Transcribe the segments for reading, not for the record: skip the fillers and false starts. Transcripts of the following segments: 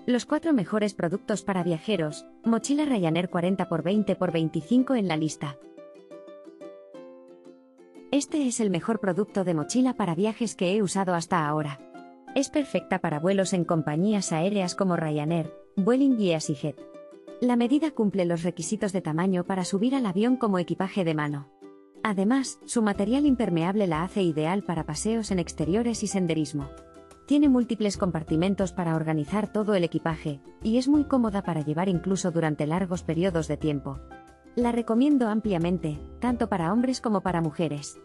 Los 4 mejores productos para viajeros, mochila Ryanair 40×20×25 en la lista. Este es el mejor producto de mochila para viajes que he usado hasta ahora. Es perfecta para vuelos en compañías aéreas como Ryanair, Vueling y EasyJet. La medida cumple los requisitos de tamaño para subir al avión como equipaje de mano. Además, su material impermeable la hace ideal para paseos en exteriores y senderismo. Tiene múltiples compartimentos para organizar todo el equipaje, y es muy cómoda para llevar incluso durante largos periodos de tiempo. La recomiendo ampliamente, tanto para hombres como para mujeres.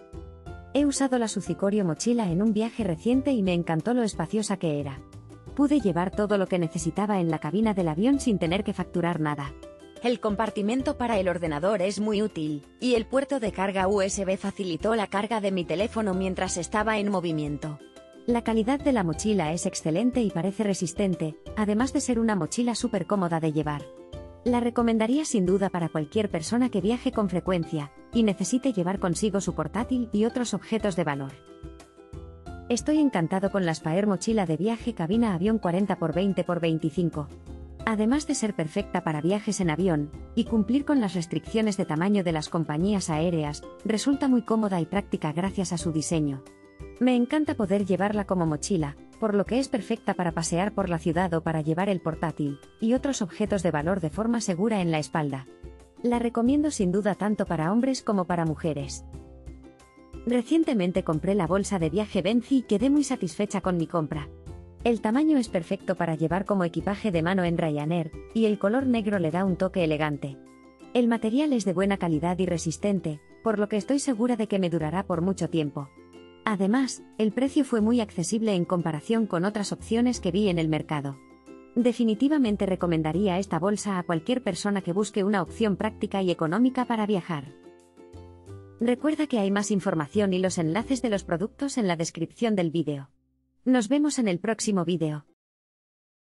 He usado la Sucicorio mochila en un viaje reciente y me encantó lo espaciosa que era. Pude llevar todo lo que necesitaba en la cabina del avión sin tener que facturar nada. El compartimento para el ordenador es muy útil, y el puerto de carga USB facilitó la carga de mi teléfono mientras estaba en movimiento. La calidad de la mochila es excelente y parece resistente, además de ser una mochila súper cómoda de llevar. La recomendaría sin duda para cualquier persona que viaje con frecuencia, y necesite llevar consigo su portátil y otros objetos de valor. Estoy encantado con la Spaer mochila de viaje cabina avión 40×20×25. Además de ser perfecta para viajes en avión, y cumplir con las restricciones de tamaño de las compañías aéreas, resulta muy cómoda y práctica gracias a su diseño. Me encanta poder llevarla como mochila, por lo que es perfecta para pasear por la ciudad o para llevar el portátil, y otros objetos de valor de forma segura en la espalda. La recomiendo sin duda tanto para hombres como para mujeres. Recientemente compré la bolsa de viaje Benzi y quedé muy satisfecha con mi compra. El tamaño es perfecto para llevar como equipaje de mano en Ryanair, y el color negro le da un toque elegante. El material es de buena calidad y resistente, por lo que estoy segura de que me durará por mucho tiempo. Además, el precio fue muy accesible en comparación con otras opciones que vi en el mercado. Definitivamente recomendaría esta bolsa a cualquier persona que busque una opción práctica y económica para viajar. Recuerda que hay más información y los enlaces de los productos en la descripción del vídeo. Nos vemos en el próximo vídeo.